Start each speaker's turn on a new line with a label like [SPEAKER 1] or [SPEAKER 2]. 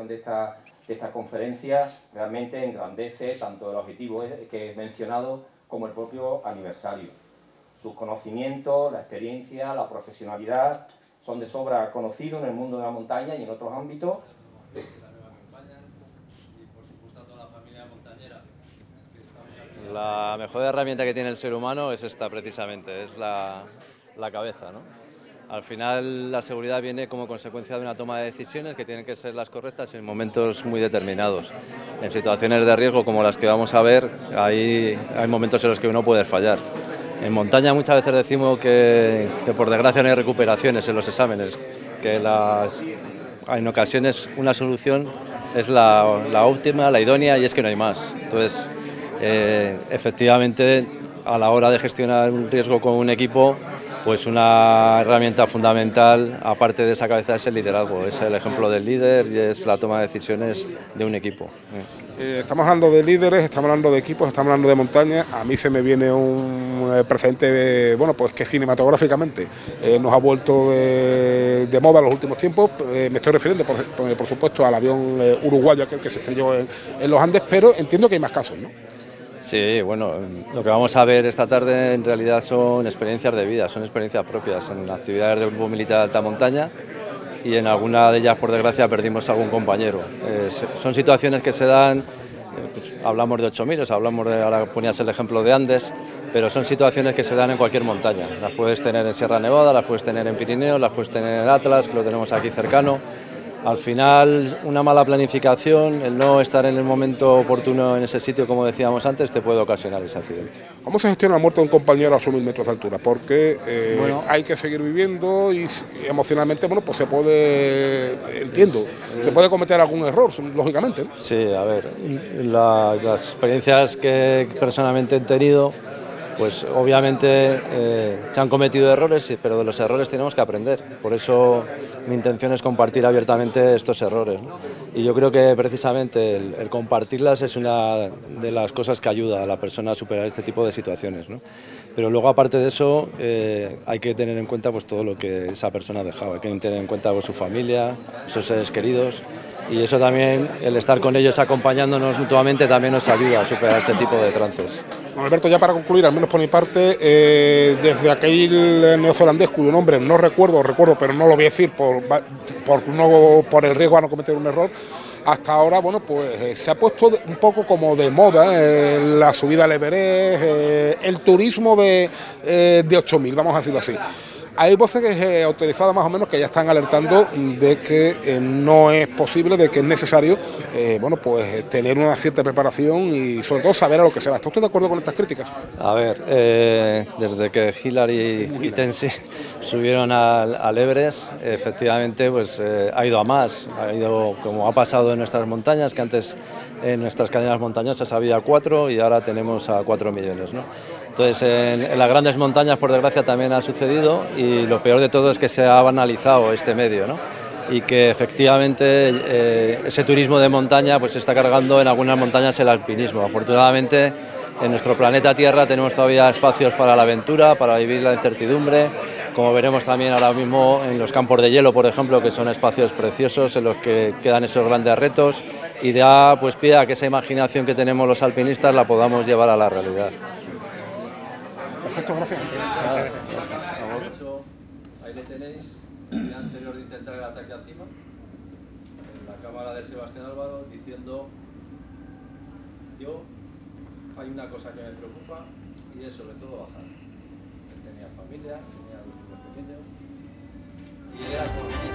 [SPEAKER 1] de esta conferencia realmente engrandece tanto el objetivo que he mencionado como el propio aniversario. Sus conocimientos, la experiencia, la profesionalidad son de sobra conocidos en el mundo de la montaña y en otros ámbitos.
[SPEAKER 2] La mejor herramienta que tiene el ser humano es esta precisamente, es la cabeza, ¿no? Al final la seguridad viene como consecuencia de una toma de decisiones que tienen que ser las correctas en momentos muy determinados. En situaciones de riesgo como las que vamos a ver, hay momentos en los que uno puede fallar. En montaña muchas veces decimos que por desgracia no hay recuperaciones en los exámenes, que en ocasiones una solución es la óptima, la idónea y es que no hay más. Entonces, efectivamente, a la hora de gestionar un riesgo con un equipo, pues una herramienta fundamental, aparte de esa cabeza, es el liderazgo, es el ejemplo del líder y es la toma de decisiones de un equipo.
[SPEAKER 3] Estamos hablando de líderes, estamos hablando de equipos, estamos hablando de montaña. A mí se me viene un precedente, bueno, pues que cinematográficamente nos ha vuelto de moda en los últimos tiempos. Me estoy refiriendo, por supuesto, al avión uruguayo, aquel que se estrelló en los Andes, pero entiendo que hay más casos, ¿no?
[SPEAKER 2] Sí, bueno, lo que vamos a ver esta tarde en realidad son experiencias de vida, son experiencias propias en actividades del grupo militar de alta montaña y en alguna de ellas, por desgracia, perdimos a algún compañero. Son situaciones que se dan, pues, hablamos de 8000, ahora ponías el ejemplo de Andes, pero son situaciones que se dan en cualquier montaña. Las puedes tener en Sierra Nevada, las puedes tener en Pirineos, las puedes tener en Atlas, que lo tenemos aquí cercano. Al final, una mala planificación, el no estar en el momento oportuno en ese sitio, como decíamos antes, te puede ocasionar ese accidente.
[SPEAKER 3] ¿Cómo se gestiona la muerte de un compañero a sus 1000 metros de altura? Porque hay que seguir viviendo y emocionalmente, bueno, pues se puede, entiendo, se puede cometer algún error, lógicamente, ¿no?
[SPEAKER 2] Sí, a ver, las experiencias que personalmente he tenido, pues obviamente se han cometido errores, pero de los errores tenemos que aprender. Por eso mi intención es compartir abiertamente estos errores, ¿no? Y yo creo que precisamente el compartirlas es una de las cosas que ayuda a la persona a superar este tipo de situaciones, ¿no? Pero luego, aparte de eso, hay que tener en cuenta pues, todo lo que esa persona ha dejado. Hay que tener en cuenta pues, su familia, sus seres queridos. Y eso también, el estar con ellos acompañándonos mutuamente, también nos ayuda a superar este tipo de trances.
[SPEAKER 3] Bueno, Alberto, ya para concluir, al menos por mi parte, desde aquel neozelandés cuyo nombre no recuerdo, pero no lo voy a decir por el riesgo a no cometer un error, hasta ahora, bueno, pues se ha puesto un poco como de moda la subida al Everest, el turismo de 8000, vamos a decirlo así. Hay voces autorizadas más o menos que ya están alertando de que no es posible, de que es necesario bueno, pues tener una cierta preparación y sobre todo saber a lo que se va. ¿Está usted de acuerdo con estas críticas?
[SPEAKER 2] A ver, desde que Hillary y Tenzin subieron al Everest, efectivamente pues, ha ido a más, ha ido como ha pasado en nuestras montañas, que antes en nuestras cadenas montañosas había 4 y ahora tenemos a 4 millones, ¿no? Entonces, en las grandes montañas, por desgracia, también ha sucedido y lo peor de todo es que se ha banalizado este medio, ¿no? Y que efectivamente ese turismo de montaña pues se está cargando en algunas montañas el alpinismo. Afortunadamente, en nuestro planeta Tierra tenemos todavía espacios para la aventura, para vivir la incertidumbre, como veremos también ahora mismo en los campos de hielo, por ejemplo, que son espacios preciosos en los que quedan esos grandes retos y da pues pie a que esa imaginación que tenemos los alpinistas la podamos llevar a la realidad.
[SPEAKER 3] Perfecto, gracias.
[SPEAKER 2] Ahí le tenéis, el día anterior de intentar el ataque a cima, en la cámara de Sebastián Álvaro, diciendo: yo, hay una cosa que me preocupa y es sobre todo bajar. Él tenía familia, tenía 2 hijos pequeños y era